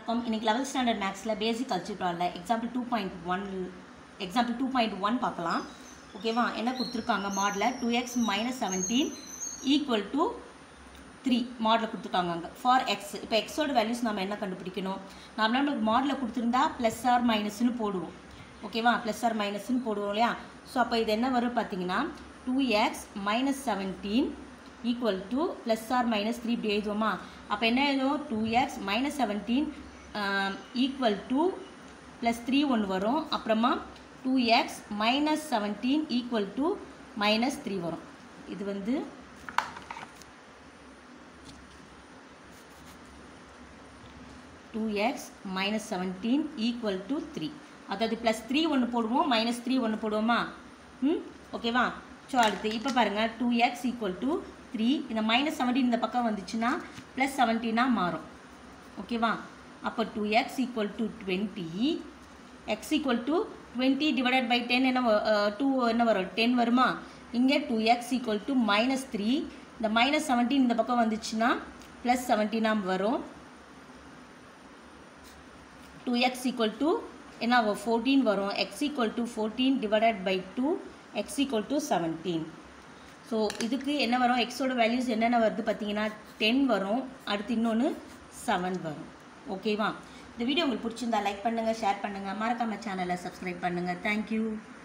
வணக்கம். இன்னைக்கு 11th standard மேக்ஸில் பேசிக் அல்ஜிப்ராவில் எக்ஸாம்பிள் 2.1 பார்க்கலாம். ஓகேவா? என்ன கொடுத்துருக்காங்க மாடலில் 2x - 17 ஈக்குவல் டு 3 மாடலில் கொடுத்துருக்காங்க அங்கே ஃபார் எக்ஸ். இப்போ எக்ஸோட வேல்யூஸ் நம்ம என்ன கண்டுபிடிக்கணும்? நம்மளுக்கு மாடலில் கொடுத்துருந்தா ப்ளஸ் ஆர் மைனஸ்ன்னு போடுவோம். ஓகேவா? ப்ளஸ் ஆர் மைனஸ்ன்னு போடுவோம் இல்லையா? ஸோ அப்போ இது என்ன வரும் பார்த்தீங்கன்னா 2x - 17 equal to plus or minus 3 இப்படி எழுதுவோமா? அப்போ என்ன எழுதுவோம்? 2x - 17 ஈக்குவல் டு ப்ளஸ் 3 ஒன்று வரும். அப்புறமா 2x - 17 ஈக்குவல் டு -3 வரும். இது வந்து (2x - 17 ஈக்குவல் டு 3). அதாவது ப்ளஸ் 3 ஒன்று போடுவோம், -3 ஒன்று போடுவோமா? ஓகேவா? ஸோ அடுத்து இப்போ பாருங்கள் 2x ஈக்குவல் டு 3. இந்த -17 இந்த பக்கம் வந்துச்சுன்னா ப்ளஸ் 17 மாறும். ஓகேவா? அப்போ 2x equal to 20. x equal to 20 divided by 10 என்ன 2 என்ன வரும்? 10 வருமா? இங்கே 2x ஈக்குவல் டு -3. இந்த -17 இந்த பக்கம் வந்துச்சுன்னா ப்ளஸ் 17 வரும். 2x ஈக்குவல் டு என்ன 14 வரும். x equal to 14 divided by 2, x equal to 17. So இதுக்கு என்ன வரும்? எக்ஸோட வேல்யூஸ் என்னென்ன வருது பார்த்தீங்கன்னா 10 வரும். அடுத்து இன்னொன்று 7 வரும். ஓகேவா? இந்த வீடியோ உங்களுக்கு பிடிச்சிருந்தா லைக் பண்ணுங்கள், ஷேர் பண்ணுங்கள், மறக்காமல் சேனலை சப்ஸ்கிரைப் பண்ணுங்கள். தேங்க்யூ.